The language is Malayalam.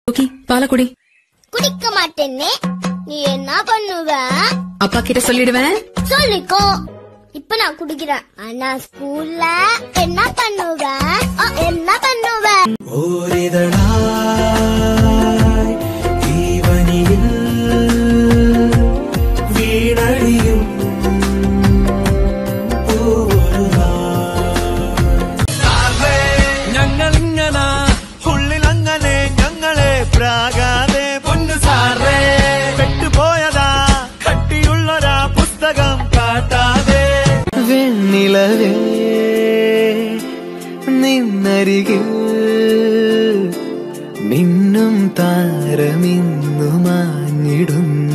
பாலக்குடி குடிக்க மாட்டேன்னே. நீ என்ன பண்ணுவ? அப்பா கிட்ட சொல்லிடுவேன். சொல்லிக்கோ. இப்ப நான் குடிக்கிறேன். ஆனா ஸ்கூல்ல என்ன பண்ணுவ? என்ன பண்ணுவ? ஓரிதழாய் தீவனியில் வீணடியும் ഞങ്ങളിങ്ങന ഉള്ളിലങ്ങനെ ഞങ്ങളെ പ്രാകാതെ പൊന്നു സാറേ പെട്ടുപോയതാ കട്ടിയുള്ളൊരാ പുസ്തകം കാട്ടാതെ വെണ്ണിലവേ നിന്നരികിൽ മിന്നും താരമിന്നു മാഞ്ഞിടുന്നു.